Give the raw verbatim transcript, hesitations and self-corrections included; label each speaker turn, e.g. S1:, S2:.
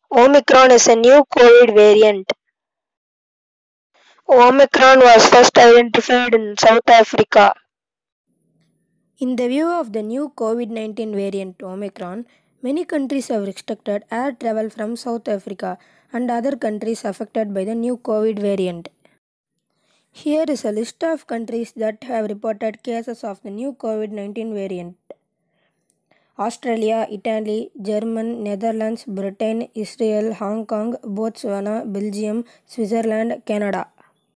S1: Omicron is a new COVID variant. Omicron was first identified in South Africa.
S2: In the view of the new COVID nineteen variant Omicron, many countries have restricted air travel from South Africa and other countries affected by the new COVID variant. Here is a list of countries that have reported cases of the new COVID nineteen variant: Australia, Italy, Germany, Netherlands, Britain, Israel, Hong Kong, Botswana, Belgium, Switzerland, Canada.